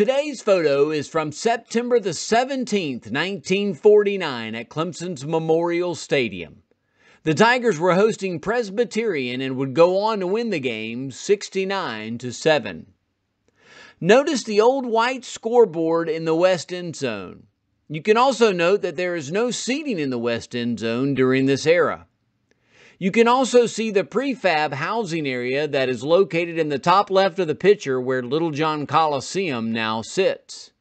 Today's photo is from September the 17th, 1949 at Clemson's Memorial Stadium. The Tigers were hosting Presbyterian and would go on to win the game 69-7. Notice the old white scoreboard in the west end zone. You can also note that there is no seating in the west end zone during this era. You can also see the prefab housing area that is located in the top left of the picture where Littlejohn Coliseum now sits.